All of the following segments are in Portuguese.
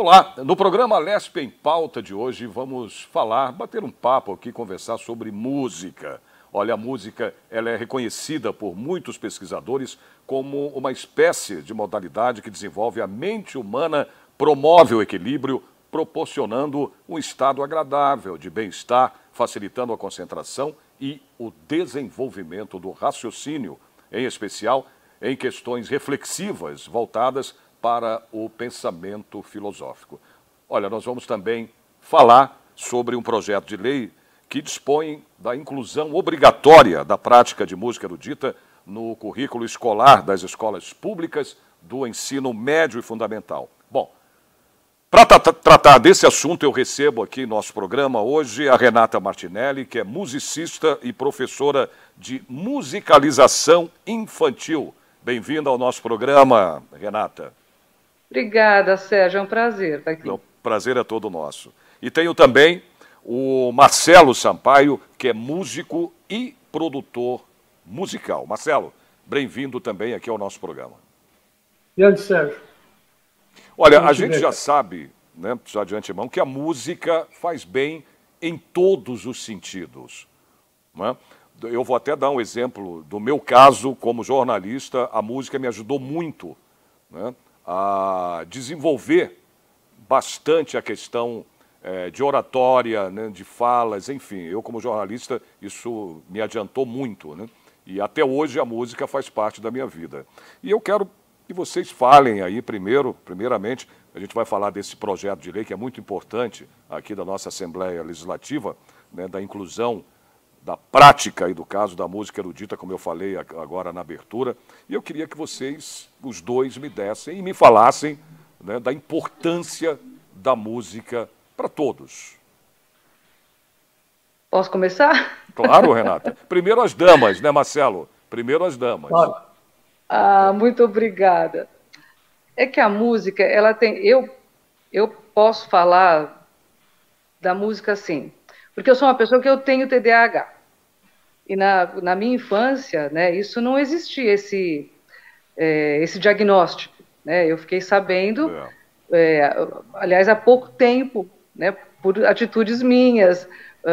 Olá, no programa Lesp em Pauta de hoje vamos bater um papo aqui, conversar sobre música. Olha, a música ela é reconhecida por muitos pesquisadores como uma espécie de modalidade que desenvolve a mente humana, promove o equilíbrio, proporcionando um estado agradável de bem-estar, facilitando a concentração e o desenvolvimento do raciocínio, em especial em questões reflexivas voltadas para o pensamento filosófico. Olha, nós vamos também falar sobre um projeto de lei que dispõe da inclusão obrigatória da prática de música erudita no currículo escolar das escolas públicas do ensino médio e fundamental. Bom, para tratar desse assunto, eu recebo aqui em nosso programa hoje a Renata Martinelli, que é musicista e professora de musicalização infantil. Bem-vinda ao nosso programa, Renata. Obrigada, Sérgio. É um prazer estar aqui. O prazer é todo nosso. E tenho também o Marcelo Sampaio, que é músico e produtor musical. Marcelo, bem-vindo também aqui ao nosso programa. E aí, Sérgio? Olha, a gente já sabe, né, já de antemão, que a música faz bem em todos os sentidos, né? Eu vou até dar um exemplo do meu caso como jornalista. A música me ajudou muito, né, a desenvolver bastante a questão de oratória, né, de falas, enfim. Eu, como jornalista, isso me adiantou muito, né? E até hoje a música faz parte da minha vida. E eu quero que vocês falem aí primeiramente, a gente vai falar desse projeto de lei que é muito importante aqui da nossa Assembleia Legislativa, né, da inclusão da prática e do caso da música erudita, como eu falei agora na abertura. E eu queria que vocês, os dois, me dessem e me falassem, né, da importância da música para todos. Posso começar? Claro, Renata. Primeiro as damas, né, Marcelo? Primeiro as damas. Claro. Muito obrigada. É que a música, ela tem... Eu posso falar da música assim, porque eu sou uma pessoa que eu tenho TDAH. E na minha infância, né, isso não existia, esse diagnóstico, né? Eu fiquei sabendo, aliás, há pouco tempo, né, por atitudes minhas.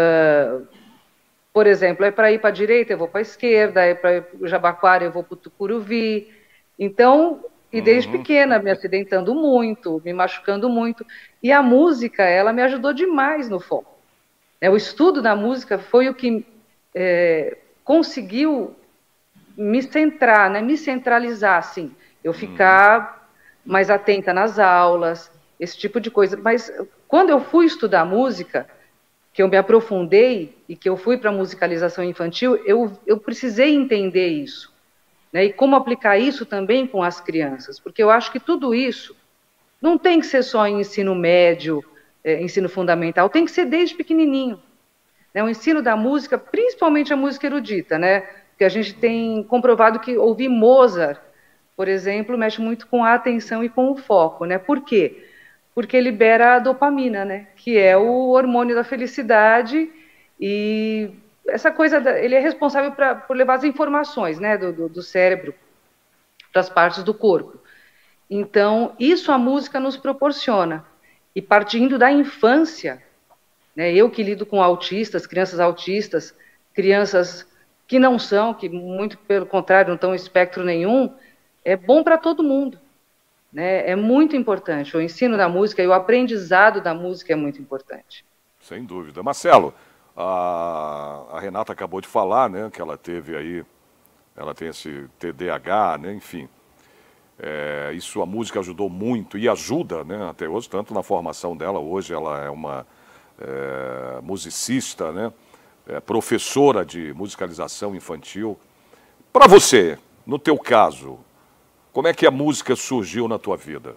Por exemplo, é para ir para a direita, eu vou para a esquerda, é para o Jabaquara, eu vou para o Tucuruvi. Então, e desde pequena, me acidentando muito, me machucando muito. E a música, ela me ajudou demais no foco. O estudo da música foi o que conseguiu me centrar, né, me centralizar, assim, eu ficar mais atenta nas aulas, esse tipo de coisa. Mas quando eu fui estudar música, que eu me aprofundei e que eu fui para a musicalização infantil, eu precisei entender isso, né, e como aplicar isso também com as crianças, porque eu acho que tudo isso não tem que ser só em ensino médio, ensino fundamental, tem que ser desde pequenininho. O ensino da música, principalmente a música erudita, né? Porque a gente tem comprovado que ouvir Mozart, por exemplo, mexe muito com a atenção e com o foco, né? Por quê? Porque libera a dopamina, né? Que é o hormônio da felicidade, e essa coisa, ele é responsável por levar as informações, né, do cérebro para as partes do corpo. Então, isso a música nos proporciona. E partindo da infância, né, eu que lido com autistas, crianças que não são, que muito pelo contrário não estão em espectro nenhum, é bom para todo mundo, né? É muito importante. O ensino da música e o aprendizado da música é muito importante. Sem dúvida. Marcelo, a Renata acabou de falar, né, que ela tem esse TDAH, né, enfim. Isso a música ajudou muito e ajuda, né, até hoje, tanto na formação dela. Hoje ela é uma musicista, né, professora de musicalização infantil. Para você, no teu caso, como é que a música surgiu na tua vida?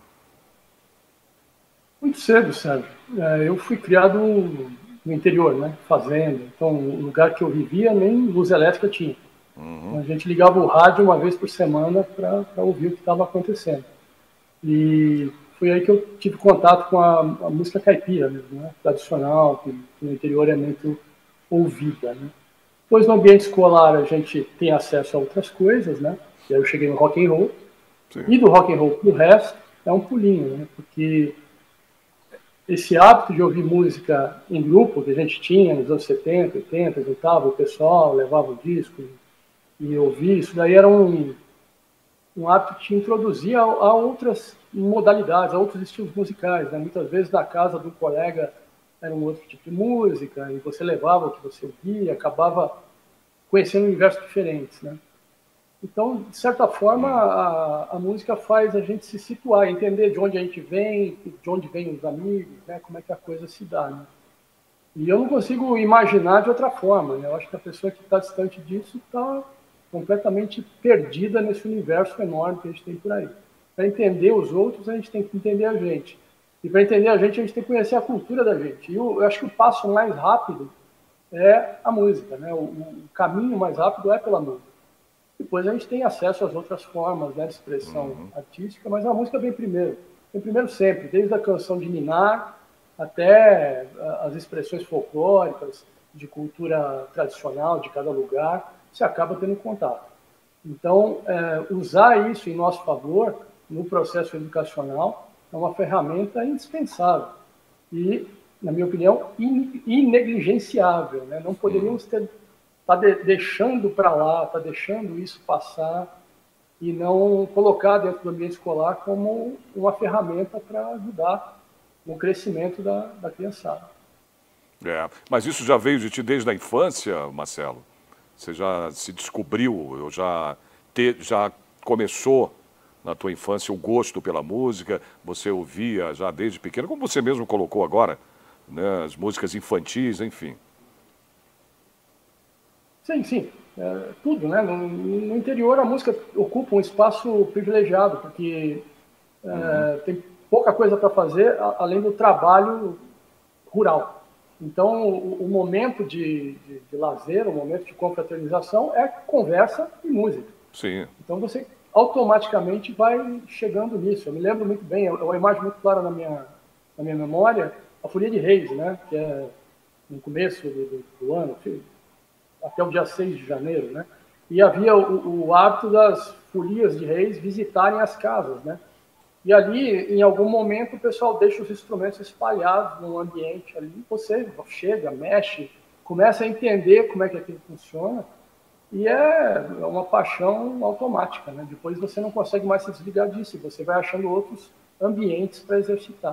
Muito cedo, Sérgio. Eu fui criado no interior, né, fazenda. Então, o lugar que eu vivia nem luz elétrica tinha. A gente ligava o rádio uma vez por semana para ouvir o que estava acontecendo. E foi aí que eu tive contato com a música caipira mesmo, né, tradicional, que no interior é muito ouvida, né. Depois, no ambiente escolar, a gente tem acesso a outras coisas, né. E aí eu cheguei no rock and roll. Sim. E do rock and roll pro resto é um pulinho, né, porque esse hábito de ouvir música em grupo, que a gente tinha nos anos 70, 80, juntava o pessoal, levava o disco e ouvia, isso daí era um hábito que te introduzia a outras modalidades, a outros estilos musicais, né? Muitas vezes na casa do colega era um outro tipo de música, e você levava o que você ouvia, acabava conhecendo universos diferentes, né? Então, de certa forma, a música faz a gente se situar, entender de onde a gente vem, de onde vêm os amigos, né? Como é que a coisa se dá, né? E eu não consigo imaginar de outra forma, né? Eu acho que a pessoa que está distante disso está completamente perdida nesse universo enorme que a gente tem por aí. Para entender os outros, a gente tem que entender a gente. E para entender a gente tem que conhecer a cultura da gente. E eu acho que o passo mais rápido é a música, né? O caminho mais rápido é pela música. Depois a gente tem acesso às outras formas, né, de expressão artística, mas a música vem primeiro. Vem primeiro sempre, desde a canção de ninar até as expressões folclóricas, de cultura tradicional de cada lugar, você acaba tendo contato. Então, usar isso em nosso favor, no processo educacional, é uma ferramenta indispensável e, na minha opinião, inegligenciável, né? Não poderíamos tá deixando para lá, tá deixando isso passar e não colocar dentro do ambiente escolar como uma ferramenta para ajudar no crescimento da criançada. Mas isso já veio de ti desde a infância, Marcelo? Você já se descobriu, já começou na tua infância o gosto pela música, você ouvia já desde pequeno, como você mesmo colocou agora, né, as músicas infantis, enfim. Sim. Tudo, né? No interior a música ocupa um espaço privilegiado, porque tem pouca coisa para fazer além do trabalho rural. Então, o momento de lazer, o momento de confraternização é conversa e música. Sim. Então, você automaticamente vai chegando nisso. Eu me lembro muito bem, é uma imagem muito clara na minha memória, a Folia de Reis, né? Que é no começo do ano, até o dia 6 de janeiro, né? E havia o hábito das folias de reis visitarem as casas, né? E ali, em algum momento, o pessoal deixa os instrumentos espalhados no ambiente ali, você chega, mexe, começa a entender como é que aquilo funciona, e é uma paixão automática, né? Depois você não consegue mais se desligar disso, você vai achando outros ambientes para exercitar.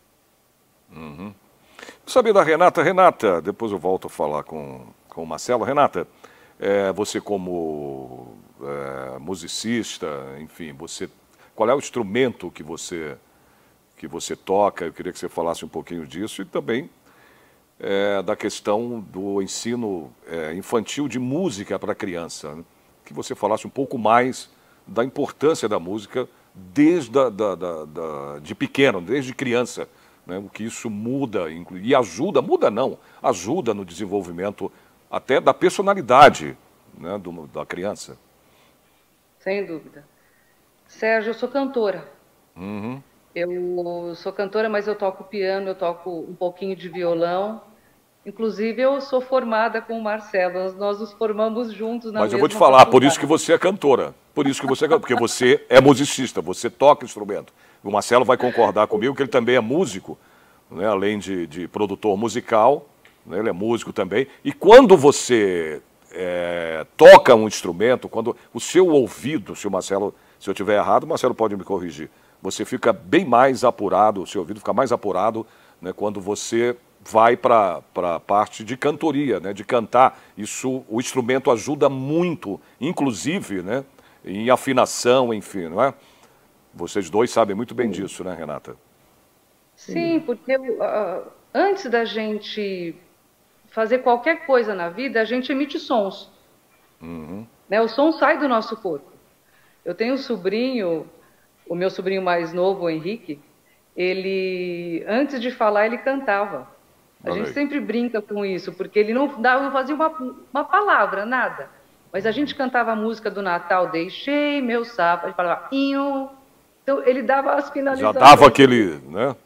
Saber da Renata. Renata, depois eu volto a falar com o Marcelo. Renata, você como musicista, enfim, qual é o instrumento que você toca? Eu queria que você falasse um pouquinho disso e também da questão do ensino infantil de música para a criança, né? Que você falasse um pouco mais da importância da música desde de pequeno, desde criança, né? O que isso muda e ajuda no desenvolvimento até da personalidade, né, da criança. Sem dúvida. Sérgio, eu sou cantora. Eu sou cantora, mas eu toco piano, eu toco um pouquinho de violão. Inclusive, eu sou formada com o Marcelo. Nós nos formamos juntos na mesma Mas eu vou te falar, por isso faculdade. que você é cantora. Por isso que você é cantora, porque você é musicista, você toca instrumento. O Marcelo vai concordar comigo que ele também é músico, né, além de produtor musical, né, ele é músico também. E quando você toca um instrumento, quando o seu ouvido, se eu estiver errado, o Marcelo pode me corrigir, você fica bem mais apurado, o seu ouvido fica mais apurado, né, quando você vai para a parte de cantoria, né, de cantar. Isso, o instrumento ajuda muito, inclusive, né, em afinação, enfim, não é? Vocês dois sabem muito bem disso, né, Renata? Sim, porque antes da gente fazer qualquer coisa na vida, a gente emite sons. Né? O som sai do nosso corpo. Eu tenho um sobrinho, o meu sobrinho mais novo, o Henrique, ele, antes de falar, ele cantava. A gente sempre brinca com isso, porque ele não fazia uma palavra, nada. Mas a gente cantava a música do Natal, deixei meu sapo, a gente falava, inho. Então, ele dava as finalizações. Já dava aquele, né?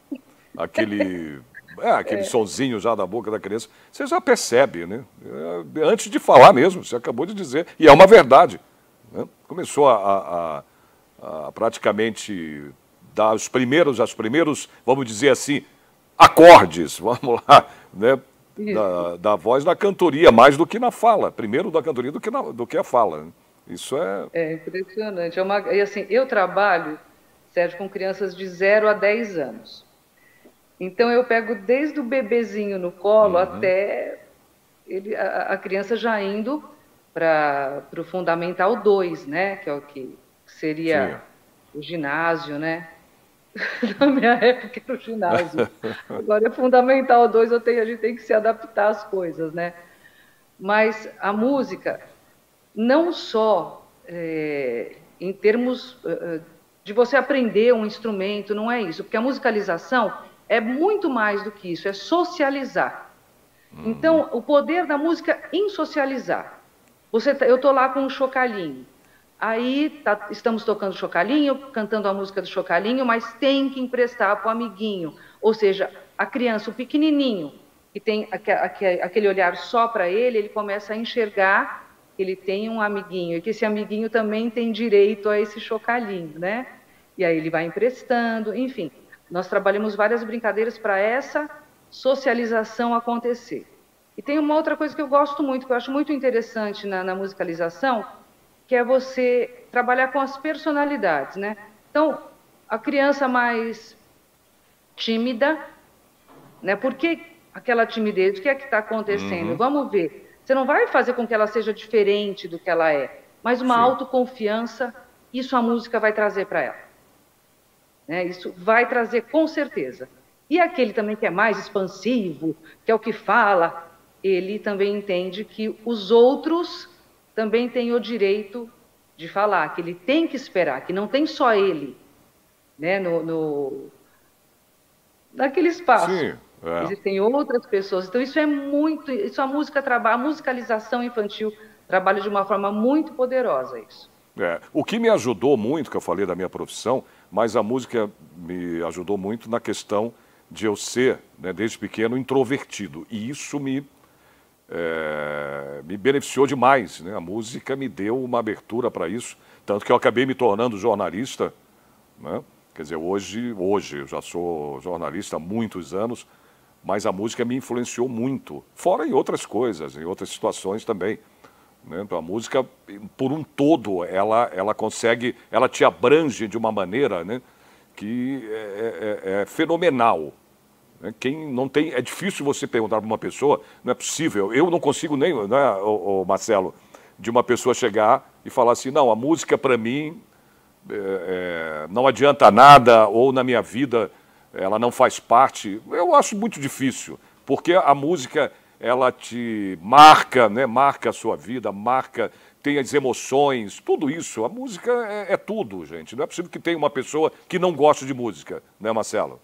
Aquele sonzinho já da boca da criança. Você já percebe, né? Antes de falar mesmo, você acabou de dizer. E é uma verdade, né? Começou a praticamente dar os primeiros, vamos dizer assim, acordes, vamos lá, né? Da voz na cantoria, mais do que na fala. Primeiro da cantoria do que a fala. Isso é... É impressionante. E assim, eu trabalho, Sérgio, com crianças de 0 a 10 anos. Então eu pego desde o bebezinho no colo até a criança já indo para o Fundamental 2, né? Que é o que seria o ginásio, né? Na minha época era o ginásio. Agora é Fundamental 2, a gente tem que se adaptar às coisas, né? Mas a música, não só em termos de você aprender um instrumento, não é isso, porque a musicalização é muito mais do que isso, é socializar. Então, o poder da música em socializar. Eu estou lá com um chocalhinho, aí estamos tocando chocalhinho, cantando a música do chocalhinho, mas tem que emprestar para o amiguinho, ou seja, a criança, o pequenininho, que tem aquele olhar só para ele começa a enxergar que ele tem um amiguinho, e que esse amiguinho também tem direito a esse chocalhinho, né? E aí ele vai emprestando, enfim. Nós trabalhamos várias brincadeiras para essa socialização acontecer. E tem uma outra coisa que eu gosto muito, que eu acho muito interessante na musicalização, que é você trabalhar com as personalidades, né? Então, a criança mais tímida, né? Por que aquela timidez? O que é que está acontecendo? Vamos ver. Você não vai fazer com que ela seja diferente do que ela é, mas uma autoconfiança, isso a música vai trazer para ela. Né? Isso vai trazer com certeza. E aquele também que é mais expansivo, que é o que fala, ele também entende que os outros também têm o direito de falar, que ele tem que esperar, que não tem só ele, né, naquele espaço. Sim, Existem outras pessoas. Então, isso a música trabalha, a musicalização infantil trabalha de uma forma muito poderosa isso. O que me ajudou muito, que eu falei da minha profissão, mas a música me ajudou muito na questão de eu ser, né, desde pequeno, introvertido. E isso me beneficiou demais, né? A música me deu uma abertura para isso, tanto que eu acabei me tornando jornalista, né? Quer dizer, hoje eu já sou jornalista há muitos anos, mas a música me influenciou muito, fora em outras coisas, em outras situações também. Né? Então, a música, por um todo, ela consegue, ela te abrange de uma maneira, né, que é fenomenal. Né? Quem não tem, é difícil você perguntar para uma pessoa, não é possível, eu não consigo nem, né, o Marcelo, de uma pessoa chegar e falar assim, não, a música para mim não adianta nada, ou na minha vida ela não faz parte. Eu acho muito difícil, porque a música, ela te marca, né? Marca a sua vida, tem as emoções, tudo isso. A música é tudo, gente. Não é possível que tenha uma pessoa que não goste de música, né, Marcelo?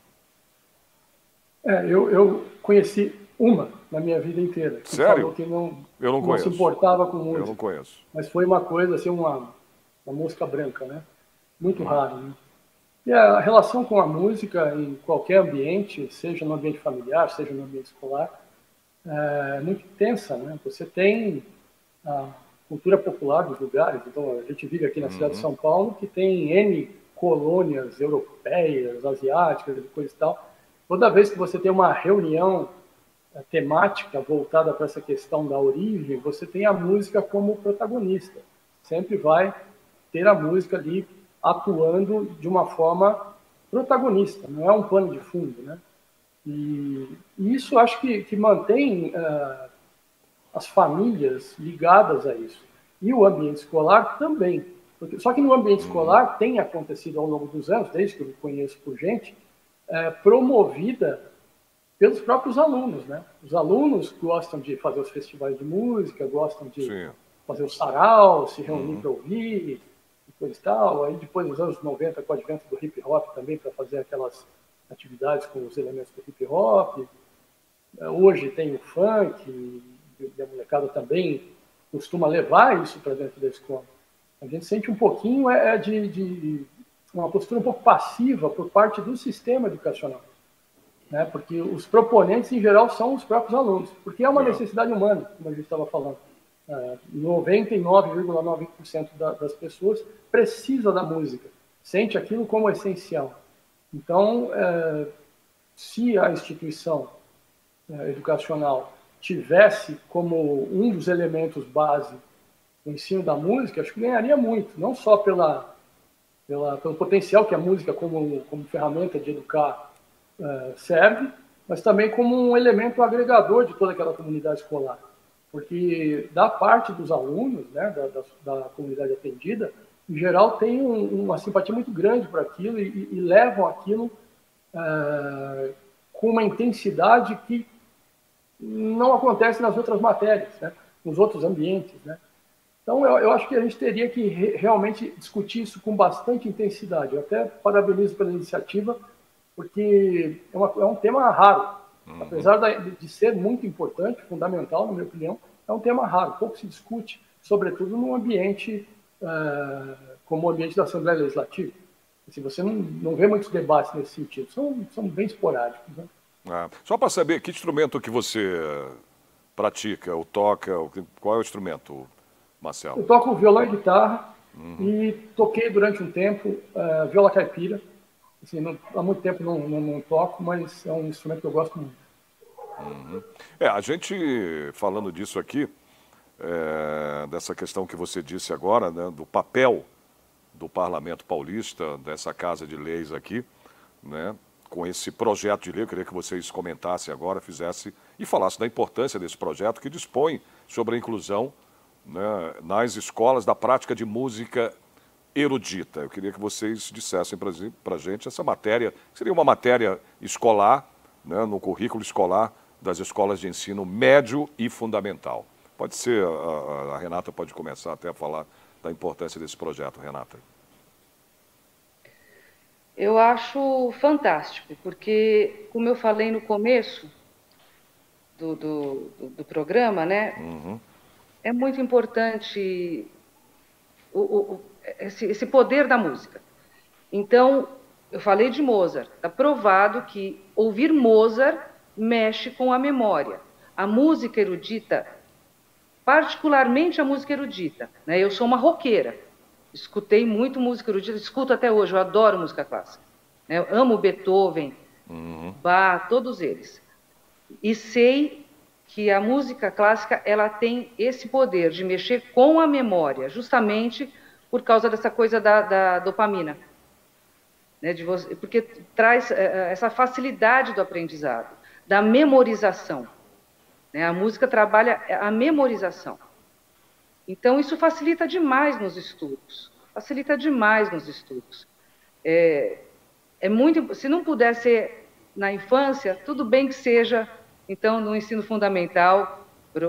Eu conheci uma na minha vida inteira. Que Sério? falou que não se importava com música. Eu não conheço. Mas foi uma coisa, assim, uma mosca branca, né? Muito raro, né? E a relação com a música em qualquer ambiente, seja no ambiente familiar, seja no ambiente escolar, é muito intensa, né? Você tem a cultura popular dos lugares. Então, a gente vive aqui na cidade de São Paulo, que tem N colônias europeias, asiáticas e coisa e tal. Toda vez que você tem uma reunião temática voltada para essa questão da origem, você tem a música como protagonista. Sempre vai ter a música ali atuando de uma forma protagonista, não é um pano de fundo, né? E isso acho que mantém as famílias ligadas a isso. E o ambiente escolar também. Só que no ambiente escolar tem acontecido ao longo dos anos, desde que eu me conheço por gente, promovida pelos próprios alunos, né? Os alunos gostam de fazer os festivais de música, gostam de fazer o sarau, se reunir para ouvir, e coisa e tal. Aí depois, nos anos 90, com o advento do hip hop também, para fazer aquelas atividades com os elementos do hip hop. Hoje tem o funk, e a molecada também costuma levar isso para dentro da escola. A gente sente um pouquinho de uma postura um pouco passiva por parte do sistema educacional, né? Porque os proponentes, em geral, são os próprios alunos, porque é uma necessidade humana, como a gente estava falando. 99,9% das pessoas precisa da música, sente aquilo como essencial. Então, se a instituição educacional tivesse como um dos elementos base o ensino da música, acho que ganharia muito, não só pelo potencial que a música como ferramenta de educar serve, mas também como um elemento agregador de toda aquela comunidade escolar. Porque da parte dos alunos, né, da comunidade atendida, em geral tem uma simpatia muito grande por aquilo e levam aquilo com uma intensidade que não acontece nas outras matérias, né, nos outros ambientes, né. Então, eu acho que a gente teria que realmente discutir isso com bastante intensidade. Eu até parabenizo pela iniciativa, porque é um tema raro. Apesar de ser muito importante, fundamental, na minha opinião, é um tema raro. Pouco se discute, sobretudo num ambiente como o ambiente da Assembleia Legislativa. Assim, você não vê muitos debates nesse sentido. São bem esporádicos, né? Só para saber, que instrumento que você pratica ou toca? Qual é o instrumento, Marcelo? Eu toco violão e guitarra e toquei durante um tempo viola caipira. Assim, há muito tempo não toco, mas é um instrumento que eu gosto muito. A gente, falando disso aqui, dessa questão que você disse agora, né, do papel do Parlamento Paulista, dessa Casa de Leis aqui, né, com esse projeto de lei, eu queria que vocês comentassem agora, fizessem e falassem da importância desse projeto que dispõe sobre a inclusão, né, nas escolas da prática de música erudita. Eu queria que vocês dissessem para a gente essa matéria, seria uma matéria escolar, né, no currículo escolar das escolas de ensino médio e fundamental. Pode ser, a Renata pode começar até a falar da importância desse projeto, Renata. Eu acho fantástico, porque, como eu falei no começo do programa, né, é muito importante esse poder da música. Então, eu falei de Mozart. Está provado que ouvir Mozart mexe com a memória. A música erudita, particularmente a música erudita, né? Eu sou uma roqueira. Escutei muito música erudita, escuto até hoje, eu adoro música clássica. Eu amo Beethoven, Bach, todos eles. E sei que a música clássica ela tem esse poder de mexer com a memória, justamente por causa dessa coisa da dopamina. Né, porque traz essa facilidade do aprendizado, da memorização. Né? A música trabalha a memorização. Então, isso facilita demais nos estudos. Facilita demais nos estudos. Muito, se não puder ser na infância, tudo bem que seja, então, no ensino fundamental,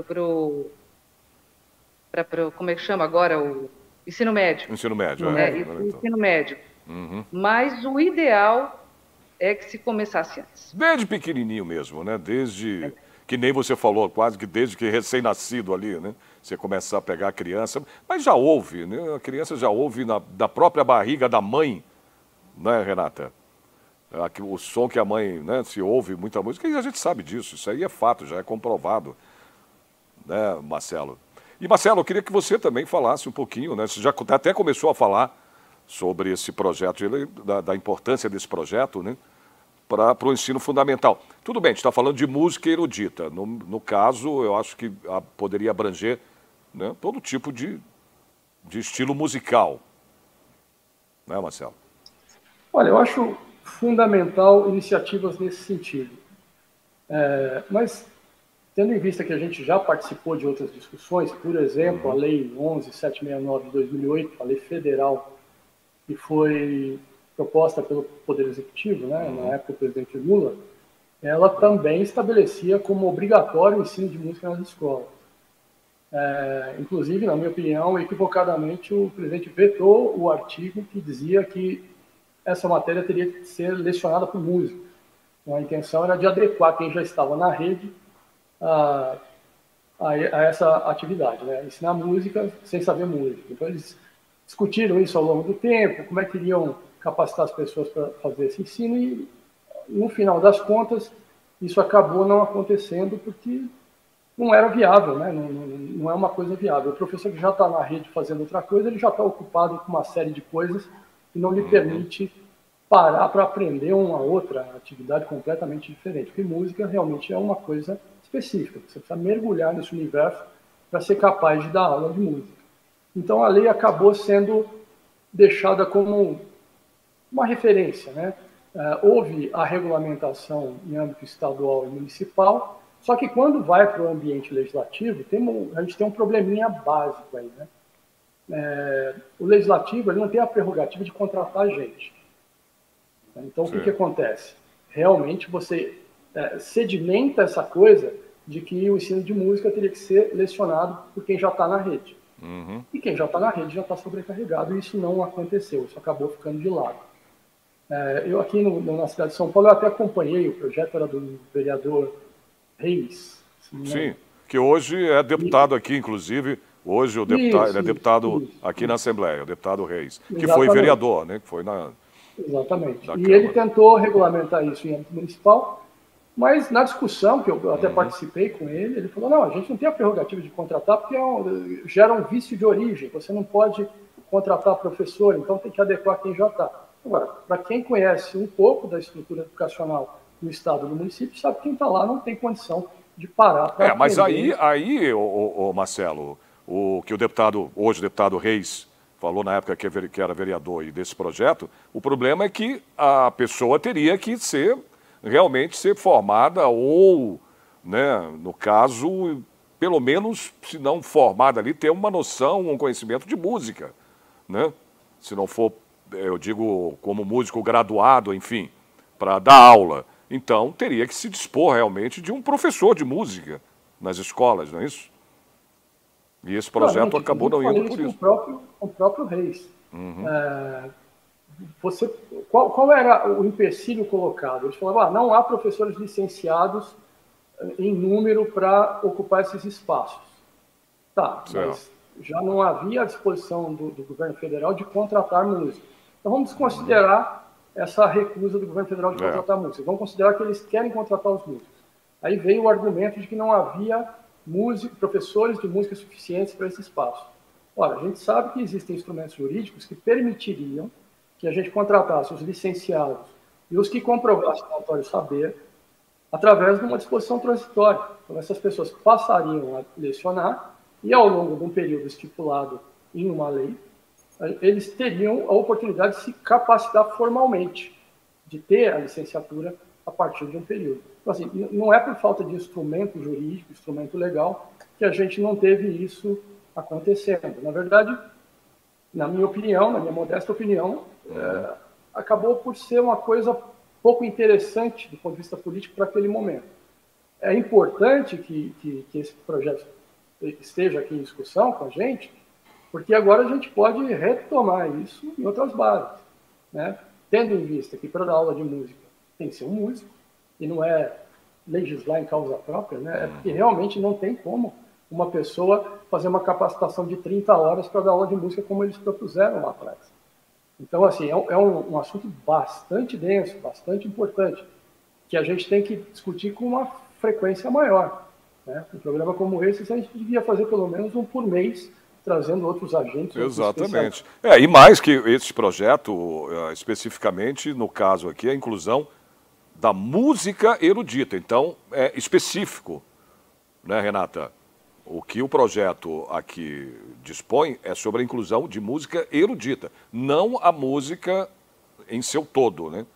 como é que chama agora? O ensino médio. Ensino médio, ensino médio. Mas o ideal é que se começasse antes. Desde pequenininho mesmo, né? Desde, que nem você falou, quase que desde que recém-nascido ali, né? Você começar a pegar a criança, mas já ouve, né? A criança já ouve da própria barriga da mãe, né, Renata? O som que a mãe, né, se ouve muita música, e a gente sabe disso, isso aí é fato, já é comprovado, né, Marcelo? E, Marcelo, eu queria que você também falasse um pouquinho, né? Você já até começou a falar sobre esse projeto, da importância desse projeto, né, para o ensino fundamental. Tudo bem, a gente está falando de música erudita. No caso, eu acho que poderia abranger, né, todo tipo de estilo musical. Né, Marcelo? Olha, eu acho fundamental iniciativas nesse sentido. Mas, tendo em vista que a gente já participou de outras discussões, por exemplo, a Lei 11.769 de 2008, a lei federal, que foi proposta pelo Poder Executivo, né, na época do presidente Lula, ela também estabelecia como obrigatório o ensino de música nas escolas. Inclusive, na minha opinião, equivocadamente, o presidente vetou o artigo que dizia que essa matéria teria que ser lecionada por música. Então, a intenção era de adequar quem já estava na rede a essa atividade, né? Ensinar música sem saber música. Então, eles discutiram isso ao longo do tempo, como é que iriam capacitar as pessoas para fazer esse ensino e, no final das contas, isso acabou não acontecendo porque não era viável, né? Não é uma coisa viável. O professor que já está na rede fazendo outra coisa, ele já está ocupado com uma série de coisas que não lhe permite parar para aprender uma outra atividade completamente diferente, porque música realmente é uma coisa específica, você precisa mergulhar nesse universo para ser capaz de dar aula de música. Então a lei acabou sendo deixada como uma referência, né? Houve a regulamentação em âmbito estadual e municipal, só que quando vai para o ambiente legislativo, a gente tem um probleminha básico aí, né? O legislativo ele não tem a prerrogativa de contratar gente. Então, o que acontece? Realmente você sedimenta essa coisa de que o ensino de música teria que ser lecionado por quem já está na rede. Uhum. E quem já está na rede já está sobrecarregado, e isso não aconteceu, isso acabou ficando de lado. Eu aqui na cidade de São Paulo, eu até acompanhei, o projeto era do vereador Reis. Sim, que hoje é deputado aqui, inclusive, hoje ele é deputado aqui na Assembleia, o deputado Reis, que foi vereador, né? Que foi Exatamente. E ele tentou regulamentar isso em âmbito municipal, mas na discussão, que eu até participei com ele, ele falou, não, a gente não tem a prerrogativa de contratar porque gera um vício de origem, você não pode contratar professor, então tem que adequar quem já está. Agora, para quem conhece um pouco da estrutura educacional no estado e no município, sabe que quem está lá não tem condição de parar para mas aí Marcelo, o que hoje o deputado Reis falou na época que era vereador e desse projeto, o problema é que a pessoa teria que realmente ser formada ou, né, no caso, pelo menos, se não formada ali, ter uma noção, um conhecimento de música, né? Se não for, eu digo, como músico graduado, enfim, para dar aula. Então, teria que se dispor realmente de um professor de música nas escolas, não é isso? E esse projeto acabou não indo por isso. O próprio Reis. Uhum. Qual era o empecilho colocado? Eles falavam, não há professores licenciados em número para ocupar esses espaços. Tá, mas já não havia a disposição do governo federal de contratar músicos. Então vamos desconsiderar essa recusa do governo federal de contratar músicos. Vamos considerar que eles querem contratar os músicos. Aí veio o argumento de que não havia professores de música suficientes para esse espaço. Ora, a gente sabe que existem instrumentos jurídicos que permitiriam que a gente contratasse os licenciados e os que comprovassem o notório saber através de uma disposição transitória. Então, essas pessoas passariam a lecionar e, ao longo de um período estipulado em uma lei, eles teriam a oportunidade de se capacitar formalmente, de ter a licenciatura a partir de um período. Então, assim, não é por falta de instrumento jurídico, instrumento legal, que a gente não teve isso acontecendo. Na verdade, na minha opinião, na minha modesta opinião, acabou por ser uma coisa pouco interessante do ponto de vista político para aquele momento. É importante que esse projeto esteja aqui em discussão com a gente, porque agora a gente pode retomar isso em outras bases, né? Tendo em vista que para dar aula de música tem que ser um músico, e não é legislar em causa própria, né? É porque realmente não tem como uma pessoa fazer uma capacitação de 30 horas para dar aula de música como eles propuseram lá atrás. Então, assim, é um assunto bastante denso, bastante importante, que a gente tem que discutir com uma frequência maior, né? Um programa como esse, a gente devia fazer pelo menos um por mês, trazendo outros agentes. Exatamente. E mais que esse projeto, especificamente, no caso aqui, a inclusão da música erudita. Então, é específico, né, Renata? O que o projeto aqui dispõe é sobre a inclusão de música erudita, não a música em seu todo, né?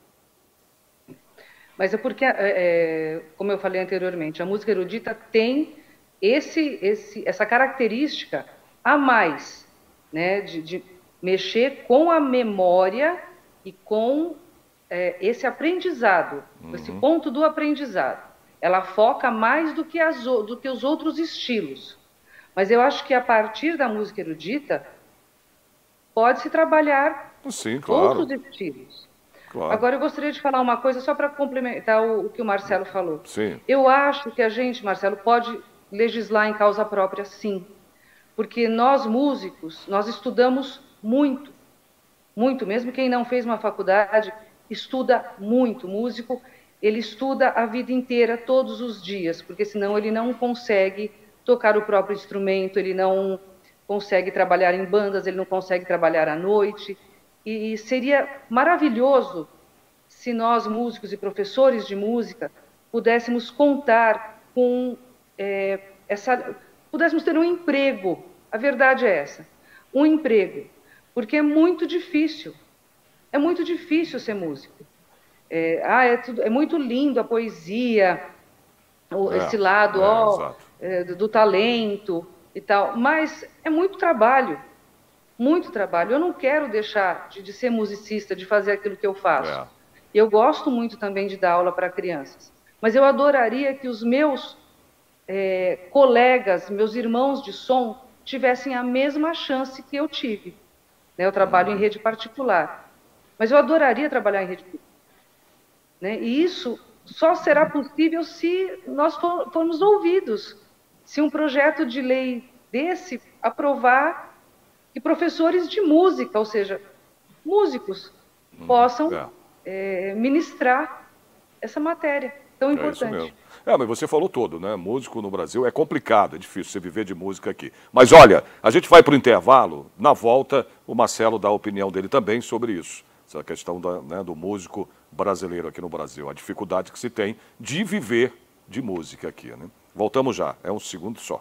Mas é porque, como eu falei anteriormente, a música erudita tem essa característica a mais, né, de mexer com a memória e com esse aprendizado, esse ponto do aprendizado. Ela foca mais do que os outros estilos. Mas eu acho que a partir da música erudita pode-se trabalhar outros estilos. Claro. Agora eu gostaria de falar uma coisa só para complementar o que o Marcelo falou. Sim. Eu acho que a gente, Marcelo, pode legislar em causa própria, sim. Porque nós músicos, nós estudamos muito, muito. Mesmo quem não fez uma faculdade, estuda muito. Músico, ele estuda a vida inteira, todos os dias, porque senão ele não consegue tocar o próprio instrumento, ele não consegue trabalhar em bandas, ele não consegue trabalhar à noite. E seria maravilhoso se nós, músicos e professores de música, pudéssemos contar com pudéssemos ter um emprego. A verdade é essa, um emprego, porque é muito difícil ser músico. É muito lindo a poesia, esse lado do talento e tal, mas é muito trabalho, muito trabalho. Eu não quero deixar de ser musicista, de fazer aquilo que eu faço. Eu gosto muito também de dar aula para crianças, mas eu adoraria que os meus colegas, meus irmãos de som, tivessem a mesma chance que eu tive. Eu trabalho em rede particular, mas eu adoraria trabalhar em rede pública. E isso só será possível se nós formos ouvidos, se um projeto de lei desse aprovar que professores de música, ou seja, músicos, possam ministrar essa matéria tão importante. É isso mesmo. Mas você falou tudo, né? Músico no Brasil é complicado, é difícil você viver de música aqui. Mas olha, a gente vai para o intervalo, na volta o Marcelo dá a opinião dele também sobre isso. Essa questão do músico brasileiro aqui no Brasil, a dificuldade que se tem de viver de música aqui, né? Voltamos já, é um segundo só.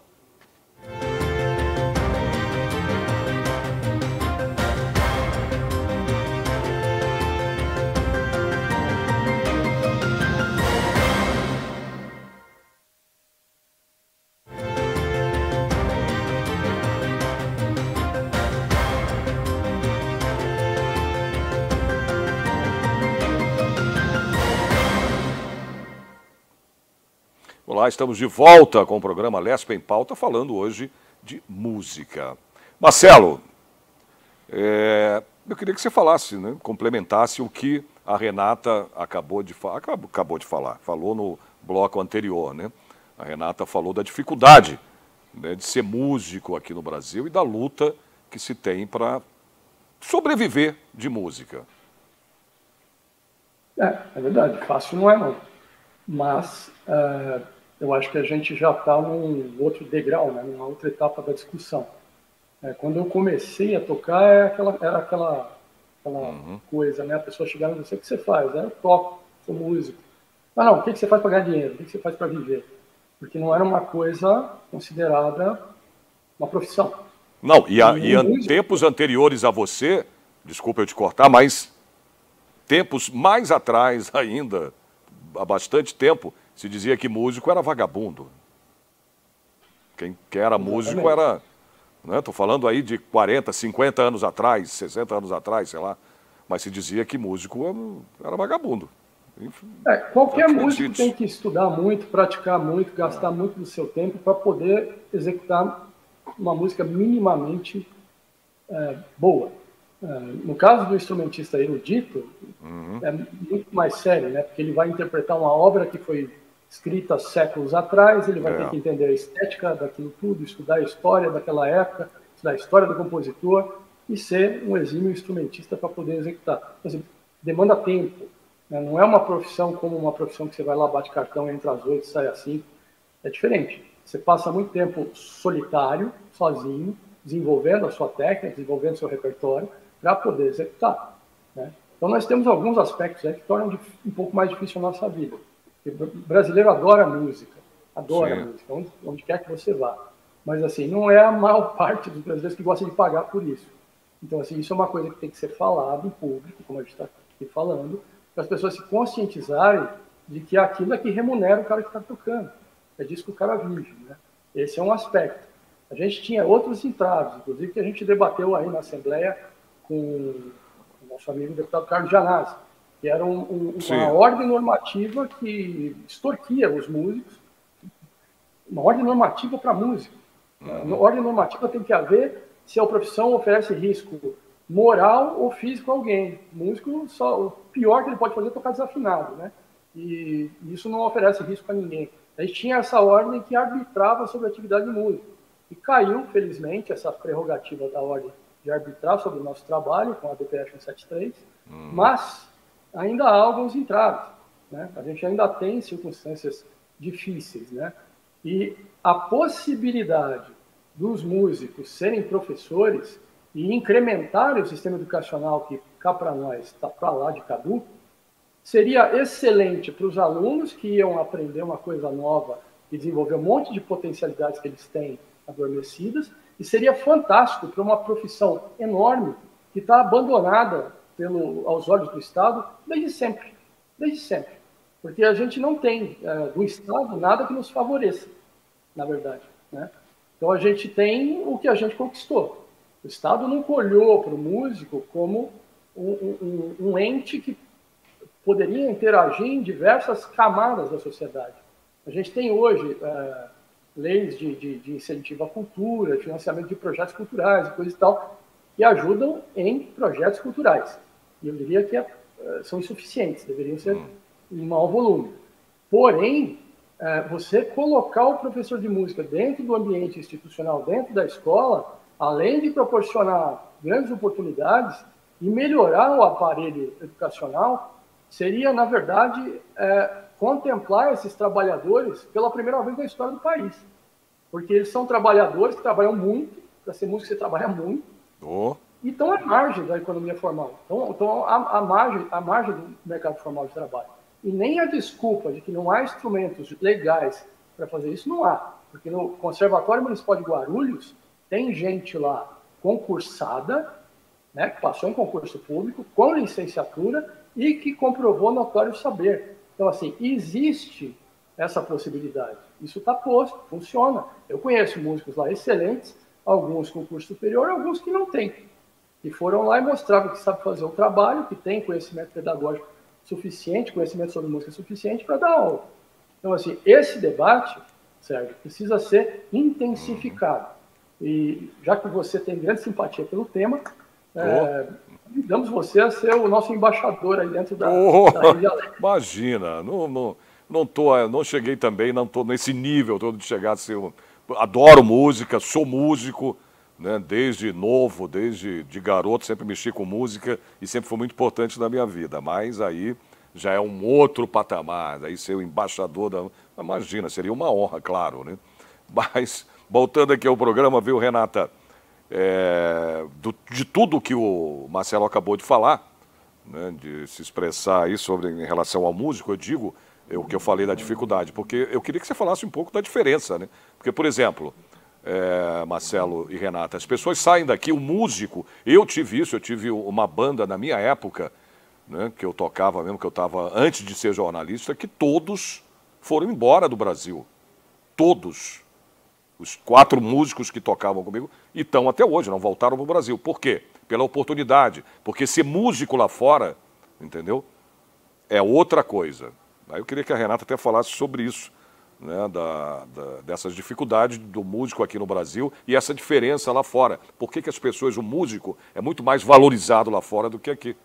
Olá, estamos de volta com o programa Lesp em Pauta, falando hoje de música. Marcelo, eu queria que você falasse, né, complementasse o que a Renata acabou de falar, falou no bloco anterior, né? A Renata falou da dificuldade, né, de ser músico aqui no Brasil e da luta que se tem para sobreviver de música. É verdade, fácil não é não, mas eu acho que a gente já está num outro degrau, né, numa outra etapa da discussão. Quando eu comecei a tocar, era aquela coisa, né, a pessoa chegava e disse: o que você faz? Eu toco, sou músico. Não, o que você faz para ganhar dinheiro? O que você faz para viver? Porque não era uma coisa considerada uma profissão. Não, tempos anteriores a você, desculpa eu te cortar, mas tempos mais atrás ainda, há bastante tempo, se dizia que músico era vagabundo. Quem era músico era... Estou falando aí de 40, 50 anos atrás, 60 anos atrás, sei lá. Mas se dizia que músico era vagabundo. Qualquer músico tem que estudar muito, praticar muito, gastar muito do seu tempo para poder executar uma música minimamente boa. No caso do instrumentista erudito, é muito mais sério, né? Porque ele vai interpretar uma obra que foi escrita séculos atrás, ele vai ter que entender a estética daquilo tudo, estudar a história daquela época, estudar a história do compositor e ser um exímio instrumentista para poder executar. Então, assim, demanda tempo, né? Não é uma profissão como uma profissão que você vai lá, bate cartão, entra às 8, sai às 5. É diferente. Você passa muito tempo solitário, sozinho, desenvolvendo a sua técnica, desenvolvendo o seu repertório, para poder executar, né? Então nós temos alguns aspectos aí que tornam um pouco mais difícil a nossa vida. O brasileiro adora música, onde quer que você vá. Mas assim, não é a maior parte dos brasileiros que gosta de pagar por isso. Então assim, isso é uma coisa que tem que ser falado em público, como a gente está aqui falando, para as pessoas se conscientizarem de que aquilo é que remunera o cara que está tocando. É disso que o cara vive, né? Esse é um aspecto. A gente tinha outros entraves, inclusive que a gente debateu aí na Assembleia com o nosso amigo deputado Carlos Janazzi, que era uma ordem normativa que extorquia os músicos, uma ordem normativa para música. A ordem normativa tem que haver se a profissão oferece risco moral ou físico a alguém. O músico, o pior que ele pode fazer é tocar desafinado, né? E isso não oferece risco a ninguém. A gente tinha essa ordem que arbitrava sobre a atividade de músico. E caiu, felizmente, essa prerrogativa da ordem de arbitrar sobre o nosso trabalho, com a DPF 173, mas ainda há alguns entraves, né? A gente ainda tem circunstâncias difíceis, né? E a possibilidade dos músicos serem professores e incrementarem o sistema educacional que cá para nós está para lá de caduco, seria excelente para os alunos que iam aprender uma coisa nova e desenvolver um monte de potencialidades que eles têm adormecidas, e seria fantástico para uma profissão enorme que está abandonada aos olhos do Estado desde sempre. Desde sempre. Porque a gente não tem do Estado nada que nos favoreça, na verdade, né? Então a gente tem o que a gente conquistou. O Estado nunca olhou para o músico como um ente que poderia interagir em diversas camadas da sociedade. A gente tem hoje leis de incentivo à cultura, financiamento de projetos culturais e coisas e tal, que ajudam em projetos culturais. E eu diria que são insuficientes, deveriam ser em maior volume. Porém, você colocar o professor de música dentro do ambiente institucional, dentro da escola, além de proporcionar grandes oportunidades e melhorar o aparelho educacional, seria, na verdade, contemplar esses trabalhadores pela primeira vez na história do país. Porque eles são trabalhadores que trabalham muito, para ser músico você trabalha muito, e estão à margem da economia formal. Então à margem do mercado formal de trabalho. E nem a desculpa de que não há instrumentos legais para fazer isso, não há. Porque no Conservatório Municipal de Guarulhos tem gente lá concursada, né, que passou em concurso público, com licenciatura e que comprovou notório saber. Então, assim, existe essa possibilidade. Isso está posto, funciona. Eu conheço músicos lá excelentes, alguns com curso superior, alguns que não têm. Que foram lá e mostraram que sabe fazer o trabalho, que tem conhecimento pedagógico suficiente, conhecimento sobre música suficiente para dar aula. Então, assim, esse debate, Sérgio, precisa ser intensificado. E já que você tem grande simpatia pelo tema, convidamos você a ser o nosso embaixador aí dentro da Rede Alerta. Imagina, não cheguei também, não estou nesse nível todo de chegar a ser... Adoro música, sou músico, né, desde novo, desde de garoto, sempre mexi com música e sempre foi muito importante na minha vida, mas aí já é um outro patamar, aí ser o embaixador da... Imagina, seria uma honra, claro, né? Mas, voltando aqui ao programa, viu, Renata, de tudo que o Marcelo acabou de falar, né, de se expressar aí em relação ao músico, eu digo o que eu falei da dificuldade, porque eu queria que você falasse um pouco da diferença, né? Porque, por exemplo... Marcelo e Renata, as pessoas saem daqui, o músico, eu tive uma banda na minha época, né, que eu tocava mesmo, que eu estava antes de ser jornalista, que todos foram embora do Brasil. Todos. Os 4 músicos que tocavam comigo e estão até hoje, não voltaram para o Brasil. Por quê? Pela oportunidade. Porque ser músico lá fora, entendeu? É outra coisa. Aí eu queria que a Renata até falasse sobre isso. Né, dessas dificuldades do músico aqui no Brasil e essa diferença lá fora. Por que as pessoas, o músico, é muito mais valorizado lá fora do que aqui?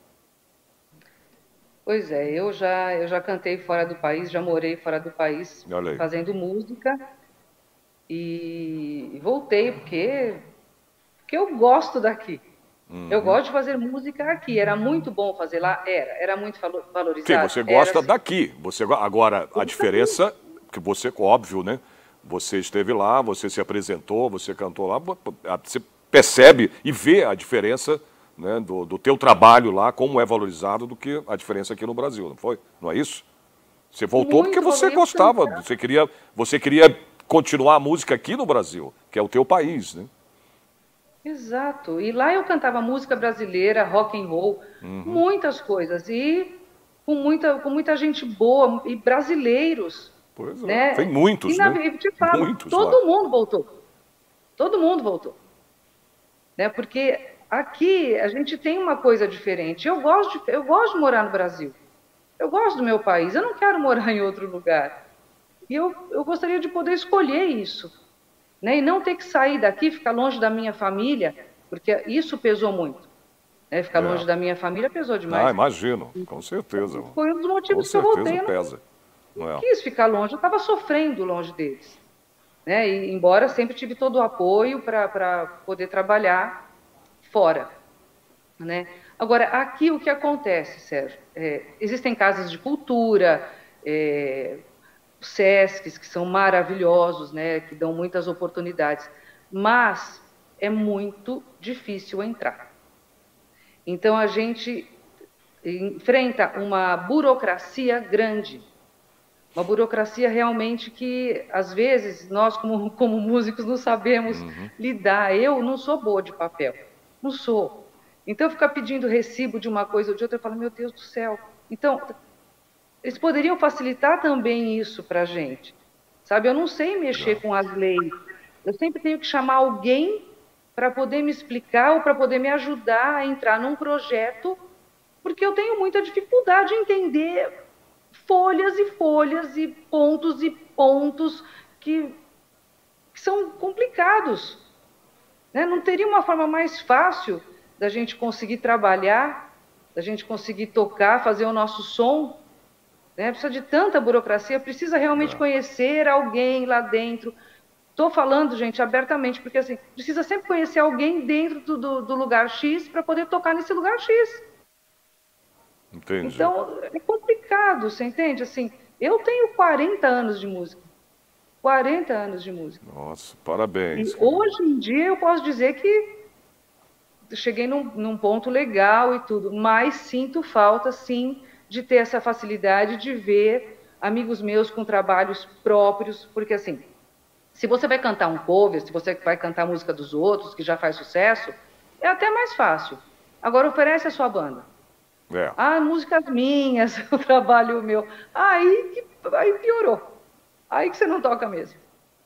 Pois é, eu já cantei fora do país, já morei fora do país fazendo música e voltei porque eu gosto daqui. Eu gosto de fazer música aqui. Era muito bom fazer lá? Era muito valorizado. Sim, você gosta daqui. Agora, a diferença... que você, óbvio, né? Você esteve lá, você se apresentou, você cantou lá, você percebe e vê a diferença, né, do teu trabalho lá, como é valorizado, do que a diferença aqui no Brasil, não foi? Não é isso? Você voltou muito porque você gostava, você queria continuar a música aqui no Brasil, que é o teu país, né? Exato. E lá eu cantava música brasileira, rock and roll, muitas coisas, e com muita gente boa, e brasileiros. Pois é, né? Tem muitos, né? De fato, muitos todo mundo voltou. Todo mundo voltou. Né? Porque aqui a gente tem uma coisa diferente. Eu gosto de morar no Brasil. Eu gosto do meu país. Eu não quero morar em outro lugar. E eu gostaria de poder escolher isso. Né? E não ter que sair daqui, ficar longe da minha família, porque isso pesou muito. Né? Ficar longe da minha família pesou demais. Imagino, com certeza. Foi um dos motivos que eu voltei. Pesa. Não quis ficar longe, eu estava sofrendo longe deles. Né? E, embora sempre tive todo o apoio para poder trabalhar fora. Né? Agora, aqui o que acontece, Sérgio? Existem casas de cultura, SESCs, que são maravilhosos, né? Que dão muitas oportunidades, mas é muito difícil entrar. Então, a gente enfrenta uma burocracia grande. Uma burocracia realmente que, às vezes, nós, como músicos, não sabemos lidar. Eu não sou boa de papel, não sou. Então, ficar pedindo recibo de uma coisa ou de outra, eu falo, meu Deus do céu. Então, eles poderiam facilitar também isso para a gente. Sabe, eu não sei mexer com as leis. Eu sempre tenho que chamar alguém para poder me explicar ou para poder me ajudar a entrar num projeto, porque eu tenho muita dificuldade em entender folhas e folhas e pontos que são complicados. Né? Não teria uma forma mais fácil da gente conseguir trabalhar, da gente conseguir tocar, fazer o nosso som? Né? Precisa de tanta burocracia, precisa realmente conhecer alguém lá dentro. Estou falando, gente, abertamente, porque assim, precisa sempre conhecer alguém dentro do lugar X para poder tocar nesse lugar X. Entendi. Então, é complicado, você entende? Assim, eu tenho 40 anos de música. 40 anos de música. Nossa, parabéns. E hoje em dia eu posso dizer que cheguei num ponto legal e tudo, mas sinto falta, sim, de ter essa facilidade de ver amigos meus com trabalhos próprios, porque assim, se você vai cantar um cover, se você vai cantar a música dos outros, que já faz sucesso, é até mais fácil. Agora oferece a sua banda. Músicas minhas, o trabalho meu. Aí piorou. Aí que você não toca mesmo.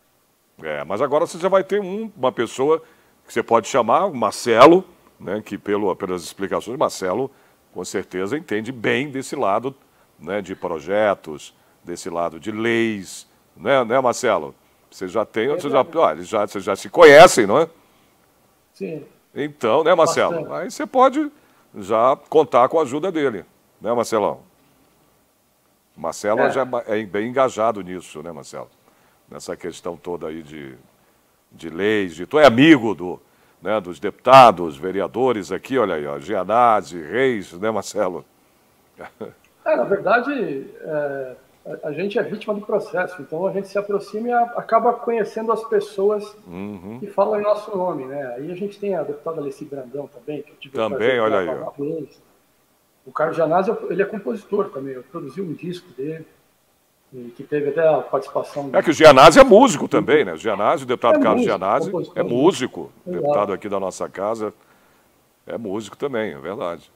Mas agora você já vai ter uma pessoa que você pode chamar, o Marcelo, né, que pelas explicações, Marcelo com certeza entende bem desse lado, né, de projetos, desse lado de leis, né, Marcelo? Você já tem, vocês já se conhecem, não é? Sim. Então, né, Marcelo? Bastante. Aí você pode já contar com a ajuda dele, né, Marcelão? Marcelo já é bem engajado nisso, né, Marcelo? Nessa questão toda aí de leis, tu é amigo dos deputados, vereadores aqui, olha aí, ó, Gianazzi, Reis, né, Marcelo? Na verdade, a gente é vítima do processo, então a gente se aproxima e acaba conhecendo as pessoas que falam em nosso nome, né? Aí a gente tem a deputada Alessi Brandão também, que eu tive também, olha aí, ó. O Carlos Gianazzi, ele é compositor também, eu produzi um disco dele, que teve até a participação... que o Gianazzi é músico também, né? O Gianazzi, o deputado Carlos Gianazzi, é músico, deputado aqui da nossa casa, é músico também, é verdade.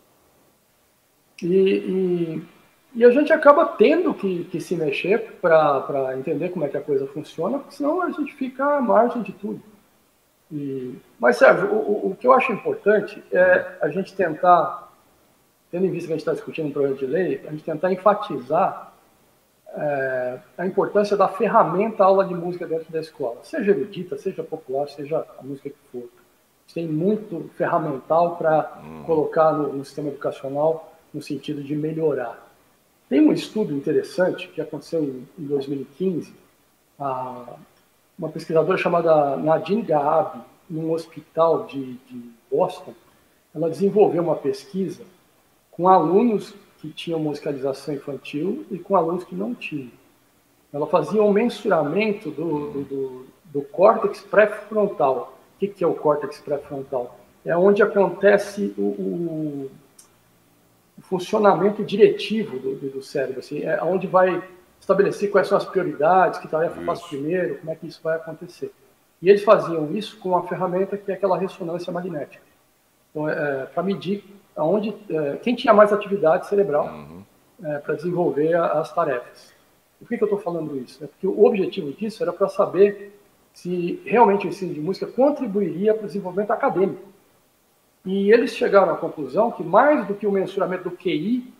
E a gente acaba tendo que se mexer para entender como é que a coisa funciona, porque senão a gente fica à margem de tudo. Mas, Sérgio, o que eu acho importante é a gente tentar, tendo em vista que a gente está discutindo um projeto de lei, a gente tentar enfatizar a importância da ferramenta aula de música dentro da escola, seja erudita, seja popular, seja a música que for. A gente tem muito ferramental para colocar no sistema educacional no sentido de melhorar. Tem um estudo interessante que aconteceu em 2015, uma pesquisadora chamada Nadine Gahabi, num hospital de Boston, ela desenvolveu uma pesquisa com alunos que tinham musicalização infantil e com alunos que não tinham. Ela fazia um mensuramento do córtex pré-frontal. O que é o córtex pré-frontal? É onde acontece o funcionamento diretivo do cérebro, assim, é onde vai estabelecer quais são as prioridades, que tarefa eu faço primeiro, como é que isso vai acontecer. E eles faziam isso com uma ferramenta que é aquela ressonância magnética. Então, para medir quem tinha mais atividade cerebral para desenvolver as tarefas. Por que eu estou falando isso? É porque o objetivo disso era para saber se realmente o ensino de música contribuiria para o desenvolvimento acadêmico. E eles chegaram à conclusão que, mais do que o mensuramento do QI,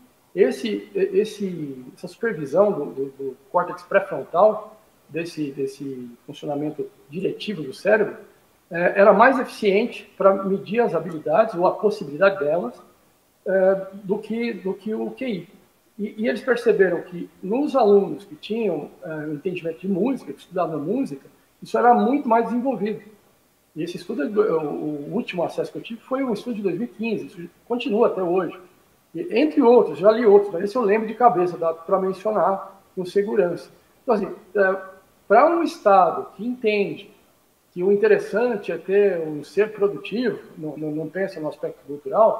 essa supervisão do córtex pré-frontal, desse funcionamento diretivo do cérebro, era mais eficiente para medir as habilidades ou a possibilidade delas do que o QI. E eles perceberam que nos alunos que tinham entendimento de música, que estudavam música, isso era muito mais desenvolvido. E esse estudo, o último acesso que eu tive foi um estudo de 2015, isso continua até hoje. E, entre outros, já li outros, mas esse eu lembro de cabeça, dá para mencionar com segurança. Então, assim, para um Estado que entende que o interessante é ter um ser produtivo, não pensa no aspecto cultural,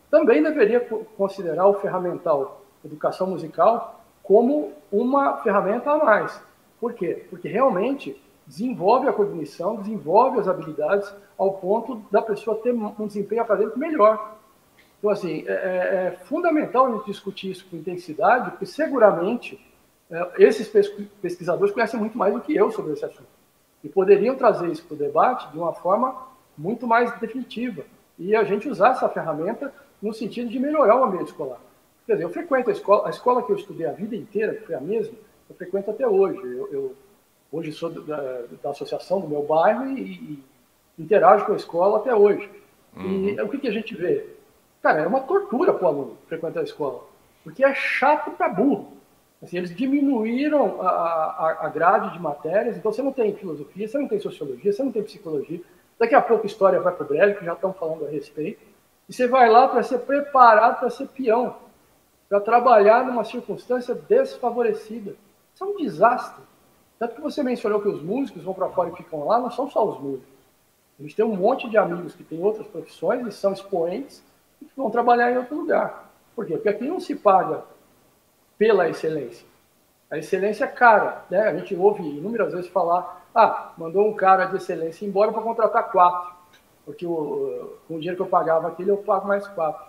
também deveria considerar o ferramental educação musical como uma ferramenta a mais. Por quê? Porque realmente desenvolve a cognição, desenvolve as habilidades ao ponto da pessoa ter um desempenho acadêmico melhor. Então, assim, é fundamental a gente discutir isso com intensidade, porque seguramente esses pesquisadores conhecem muito mais do que eu sobre esse assunto. E poderiam trazer isso para o debate de uma forma muito mais definitiva. E a gente usar essa ferramenta no sentido de melhorar o ambiente escolar. Quer dizer, eu frequento a escola que eu estudei a vida inteira, que foi a mesma, eu frequento até hoje. Eu hoje sou da associação do meu bairro e interajo com a escola até hoje. E o que a gente vê? Cara, é uma tortura para o aluno frequentar a escola, porque é chato para burro. Assim, eles diminuíram a grade de matérias, então você não tem filosofia, você não tem sociologia, você não tem psicologia. Daqui a pouco história vai para o breve, que já estão falando a respeito. E você vai lá para ser preparado para ser peão, para trabalhar numa circunstância desfavorecida. Isso é um desastre. Tanto que você mencionou que os músicos vão para fora e ficam lá, não são só os músicos. A gente tem um monte de amigos que têm outras profissões e são expoentes e que vão trabalhar em outro lugar. Por quê? Porque aqui não se paga pela excelência. A excelência é cara, né? A gente ouve inúmeras vezes falar, mandou um cara de excelência embora para contratar 4, porque com o dinheiro que eu pagava aquele, eu pago mais 4.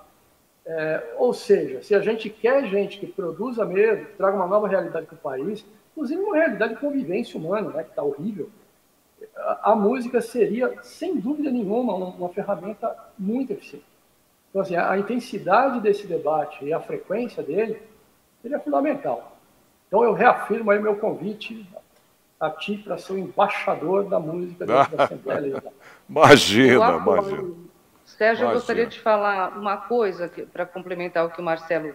Ou seja, se a gente quer gente que produza mesmo, que traga uma nova realidade para o país, inclusive uma realidade de convivência humana, né, que está horrível, a música seria, sem dúvida nenhuma, uma ferramenta muito eficiente. Então, assim, a intensidade desse debate e a frequência dele seria fundamental. Então, eu reafirmo aí meu convite a ti para ser o embaixador da música dentro da Assembleia Legislativa. Imagina. Sérgio, eu gostaria de falar uma coisa para complementar o que o Marcelo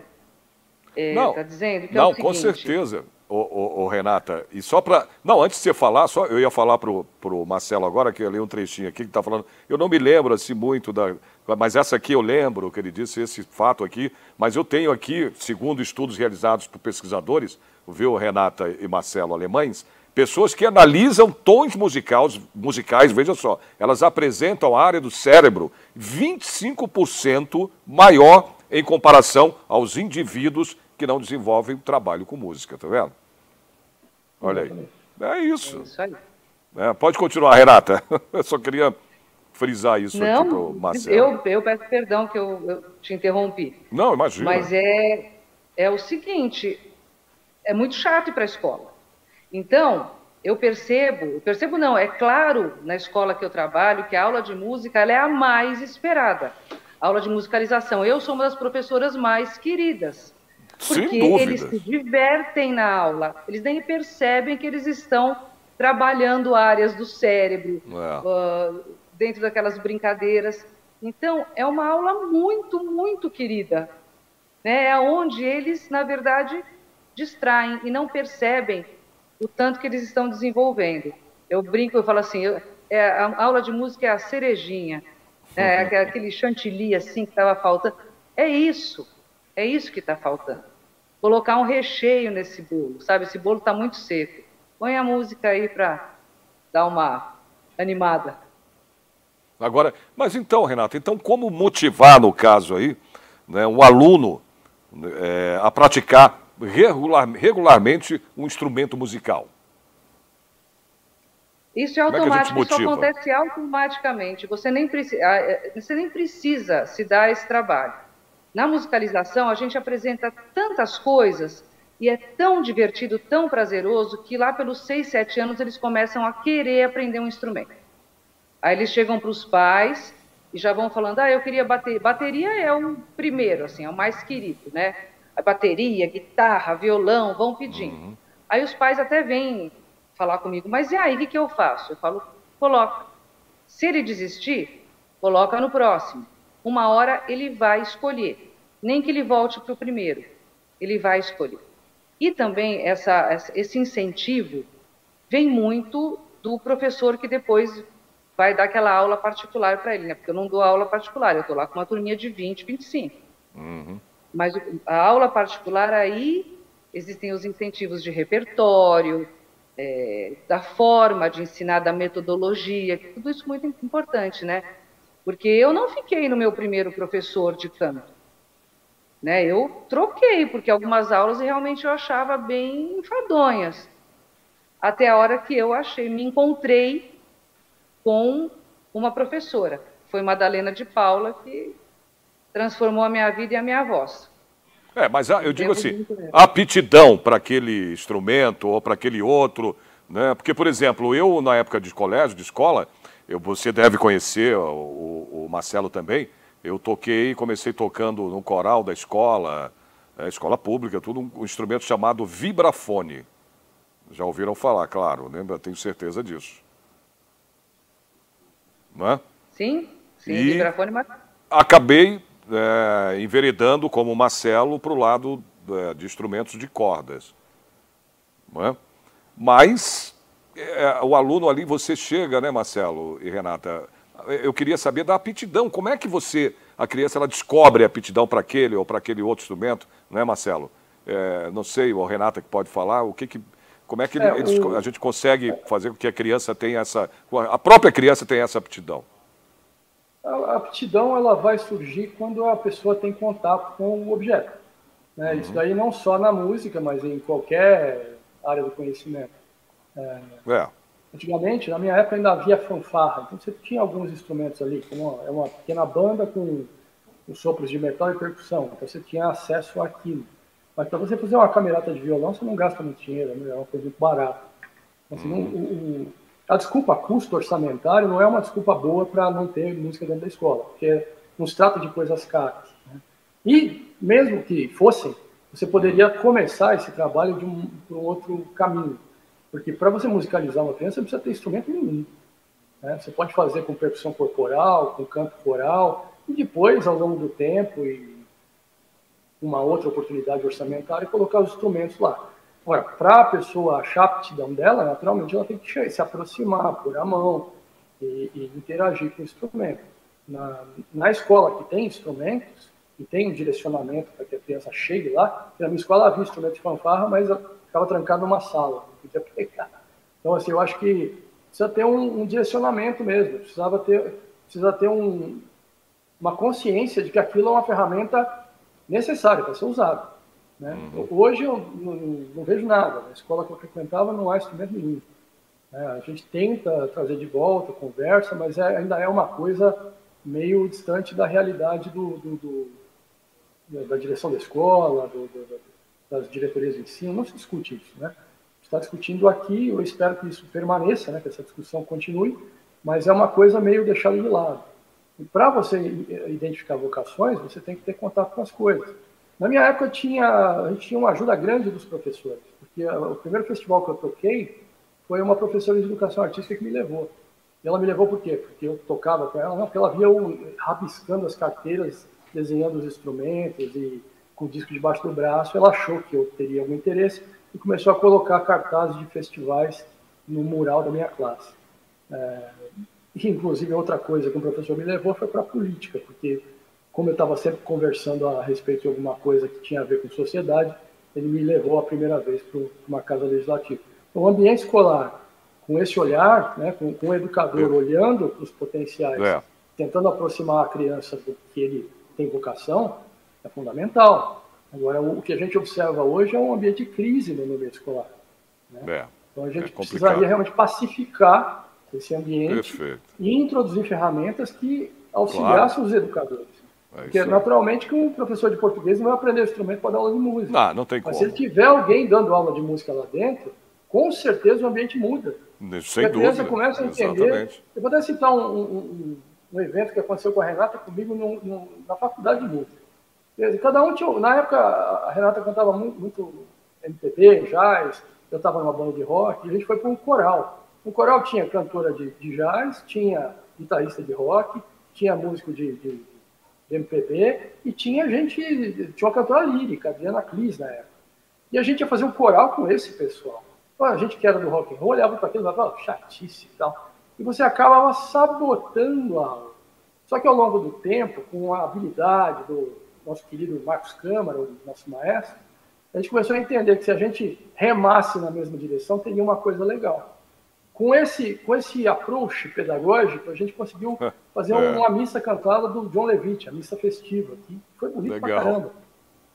está dizendo. Que é o seguinte. Com certeza, Renata. E só para... Não, antes de você falar, eu ia falar para o Marcelo agora, que eu li um trechinho aqui que está falando... Eu não me lembro assim muito mas essa aqui eu lembro, que ele disse, esse fato aqui. Mas eu tenho aqui, segundo estudos realizados por pesquisadores, viu, Renata e Marcelo, alemães, pessoas que analisam tons musicais, veja só, elas apresentam a área do cérebro 25% maior em comparação aos indivíduos que não desenvolvem trabalho com música, tá vendo? Olha aí. É isso. É isso aí. Pode continuar, Renata. Eu só queria frisar isso aqui para o Marcelo. Eu peço perdão que eu te interrompi. Não, imagina. Mas é o seguinte, é muito chato ir para a escola. Então, eu percebo não, é claro na escola que eu trabalho que a aula de música ela é a mais esperada. A aula de musicalização. Eu sou uma das professoras mais queridas. Porque eles se divertem na aula, eles nem percebem que eles estão trabalhando áreas do cérebro, dentro daquelas brincadeiras. Então, é uma aula muito, muito querida. Né? É onde eles, na verdade, distraem e não percebem o tanto que eles estão desenvolvendo. Eu brinco, eu falo assim, a aula de música é a cerejinha, aquele chantilly assim que estava faltando. É isso que está faltando. Colocar um recheio nesse bolo, sabe? Esse bolo está muito seco. Põe a música aí para dar uma animada. Agora, mas então, Renata, como motivar, no caso aí, né, um aluno a praticar regularmente um instrumento musical? Isso é automático, isso acontece automaticamente. Você nem precisa se dar esse trabalho. Na musicalização, a gente apresenta tantas coisas e é tão divertido, tão prazeroso, que lá pelos 6, 7 anos eles começam a querer aprender um instrumento. Aí eles chegam para os pais e já vão falando, eu queria bateria. Bateria é o primeiro, assim, é o mais querido, né? A bateria, guitarra, violão, vão pedindo. Aí os pais até vêm falar comigo, mas e aí, o que eu faço? Eu falo, coloca. Se ele desistir, coloca no próximo. Uma hora ele vai escolher. Nem que ele volte para o primeiro. Ele vai escolher. E também esse incentivo vem muito do professor que depois vai dar aquela aula particular para ele, né? Porque eu não dou aula particular, eu estou lá com uma turminha de 20, 25. Mas a aula particular aí, existem os incentivos de repertório, da forma de ensinar, da metodologia, tudo isso muito importante, né? Porque eu não fiquei no meu primeiro professor de canto. né? Eu troquei, porque algumas aulas realmente eu achava bem enfadonhas. Até a hora que eu me encontrei com uma professora. Foi Madalena de Paula que transformou a minha vida e a minha voz. Mas eu digo Temos assim, muito mesmo. a aptidão para aquele instrumento ou para aquele outro, né? Porque, por exemplo, eu na época de colégio, de escola, você deve conhecer, o Marcelo também, eu comecei tocando no coral da escola, escola pública, tudo, um instrumento chamado vibrafone. Já ouviram falar, claro, né? Eu tenho certeza disso. Não é? Sim, sim, E vibrafone, mas acabei enveredando como Marcelo para o lado de instrumentos de cordas. Não é? Mas o aluno ali, você chega, né, Marcelo e Renata? Eu queria saber da aptidão. Como é que a criança, ela descobre a aptidão para aquele ou para aquele outro instrumento, não é, Marcelo? Não sei, o Renata que pode falar, como é que a gente consegue fazer com que a criança tenha a própria criança tenha essa aptidão? A aptidão ela vai surgir quando a pessoa tem contato com o objeto, né? Isso daí não só na música, mas em qualquer área do conhecimento. Antigamente, na minha época, ainda havia fanfarra. Então você tinha alguns instrumentos ali, como uma pequena banda com sopros de metal e percussão. Então você tinha acesso àquilo. Mas para você fazer uma camerata de violão, você não gasta muito dinheiro, né? É uma coisa muito barata. Assim, a desculpa custo orçamentário não é uma desculpa boa para não ter música dentro da escola, porque não se trata de coisas caras, né? E mesmo que fossem, você poderia começar esse trabalho de um outro caminho, porque para você musicalizar uma criança, você não precisa ter instrumento nenhum, né? Você pode fazer com percussão corporal, com canto coral, e depois, ao longo do tempo e uma outra oportunidade orçamentária, colocar os instrumentos lá. Agora, para a pessoa achar a aptidão dela, naturalmente ela tem que se aproximar, pôr a mão e interagir com o instrumento. Na escola que tem instrumentos, e tem um direcionamento para que a criança chegue lá, na minha escola havia instrumento de fanfarra, mas ficava trancado numa sala, não podia pegar. Então, assim, eu acho que precisa ter um direcionamento mesmo, precisa ter uma consciência de que aquilo é uma ferramenta necessária para ser usada, né? Hoje eu não vejo nada. Na escola que eu frequentava não há instrumento nenhum. A gente tenta trazer de volta, conversa, mas ainda é uma coisa meio distante da realidade da direção da escola, das diretorias de ensino. Não se discute isso, né? Está discutindo aqui, eu espero que isso permaneça, né, que essa discussão continue, mas é uma coisa meio deixada de lado. E para você identificar vocações, você tem que ter contato com as coisas. Na minha época, a gente tinha uma ajuda grande dos professores, porque o primeiro festival que eu toquei foi uma professora de educação artística que me levou. E ela me levou por quê? Porque eu tocava com ela? Não, porque ela via eu rabiscando as carteiras, desenhando os instrumentos e com o disco debaixo do braço. Ela achou que eu teria algum interesse e começou a colocar cartazes de festivais no mural da minha classe. Inclusive, outra coisa que o professor me levou foi para a política, porque como eu estava sempre conversando a respeito de alguma coisa que tinha a ver com sociedade, ele me levou a primeira vez para uma casa legislativa. Então, o ambiente escolar, com esse olhar, né, com o educador olhando para os potenciais, tentando aproximar a criança do que ele tem vocação, é fundamental. Agora, o que a gente observa hoje é um ambiente de crise no ambiente escolar, né? Então, a gente precisaria realmente pacificar esse ambiente e introduzir ferramentas que auxiliassem os educadores. Porque, naturalmente, que um professor de português não vai aprender o instrumento para dar aula de música. Não tem como. Mas se ele tiver alguém dando aula de música lá dentro, com certeza o ambiente muda. Sem dúvida. A criança começa a entender. Eu vou até citar um evento que aconteceu com a Renata comigo na faculdade de música. Cada um tinha. Na época, a Renata cantava muito MPB, jazz, eu estava numa banda de rock, e a gente foi para um coral. No coral tinha cantora de jazz, tinha guitarrista de rock, tinha músico de MPB e tinha uma cantora lírica, Adriana Clis na época. E a gente ia fazer um coral com esse pessoal. Então, a gente que era do rock and roll olhava para aquilo e falava, chatice e tal. E você acabava sabotando a aula. Só que ao longo do tempo, com a habilidade do nosso querido Marcos Câmara, o nosso maestro, a gente começou a entender que se a gente remasse na mesma direção, teria uma coisa legal. Com esse approach pedagógico, a gente conseguiu fazer uma missa cantada do John Levitt, a missa festiva, que foi bonito pra caramba.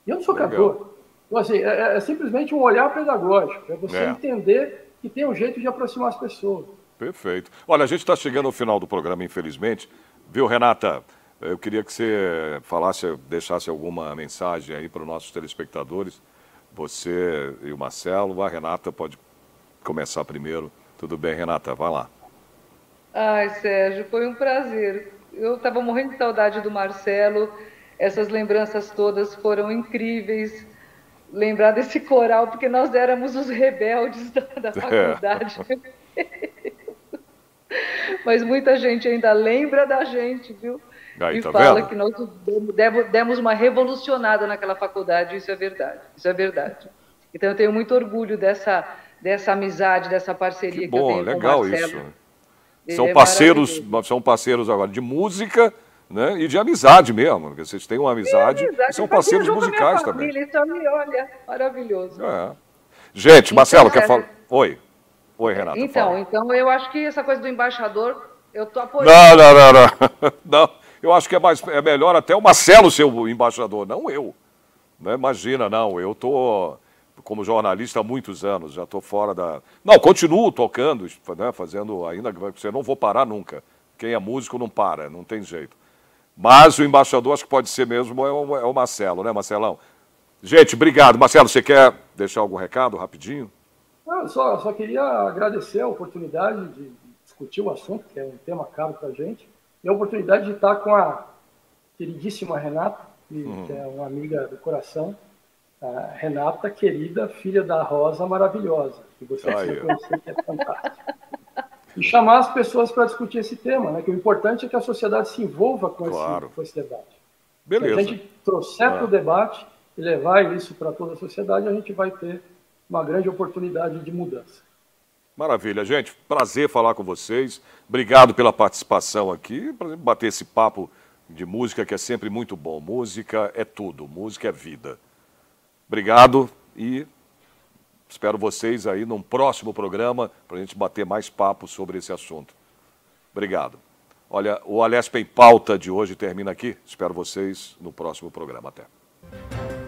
E eu não sou Legal. cantor. Então, assim, é simplesmente um olhar pedagógico. É você entender que tem um jeito de aproximar as pessoas. Perfeito. Olha, a gente está chegando ao final do programa, infelizmente. Viu, Renata? Eu queria que você falasse, deixasse alguma mensagem aí para os nossos telespectadores. Você e o Marcelo. A Renata pode começar primeiro. Tudo bem, Renata? Vai lá. Ai, Sérgio, foi um prazer. Eu estava morrendo de saudade do Marcelo. Essas lembranças todas foram incríveis. Lembrar desse coral, porque nós éramos os rebeldes da faculdade. Mas muita gente ainda lembra da gente, viu? Aí, E tá fala vendo? que nós demos uma revolucionada naquela faculdade, isso é verdade, isso é verdade. Então eu tenho muito orgulho dessa amizade, dessa parceria que eu Bom, tenho com o legal Marcelo. isso. Ele é maravilhoso. São parceiros agora de música, né, e de amizade mesmo. Porque vocês têm uma amizade e são parceiros musicais também. Isso ali, olha, maravilhoso. É. Gente, Marcelo, quer falar? Oi. Oi, Renata, fala. Então eu acho que essa coisa do embaixador, eu tô apoiando. Não. Não, eu acho que é melhor até o Marcelo ser o embaixador, não eu. Não imagina, não. Eu tô como jornalista há muitos anos, já estou fora da... Não, continuo tocando, né, fazendo ainda... Eu não vou parar nunca. Quem é músico não para, não tem jeito. Mas o embaixador acho que pode ser mesmo é o Marcelo, né, Marcelão? Gente, obrigado. Marcelo, você quer deixar algum recado rapidinho? Eu só queria agradecer a oportunidade de discutir o assunto, que é um tema caro para a gente, e a oportunidade de estar com a queridíssima Renata, que é uma amiga do coração. A Renata, querida, filha da Rosa maravilhosa, que você precisa conhecer, que é fantástica. E chamar as pessoas para discutir esse tema, né? Que o importante é que a sociedade se envolva com esse debate. Beleza. Se a gente trouxer para o debate e levar isso para toda a sociedade, a gente vai ter uma grande oportunidade de mudança. Maravilha, gente. Prazer falar com vocês. Obrigado pela participação aqui, para bater esse papo de música que é sempre muito bom. Música é tudo, música é vida. Obrigado e espero vocês aí num próximo programa para a gente bater mais papo sobre esse assunto. Obrigado. Olha, o Alesp em Pauta de hoje termina aqui. Espero vocês no próximo programa. Até.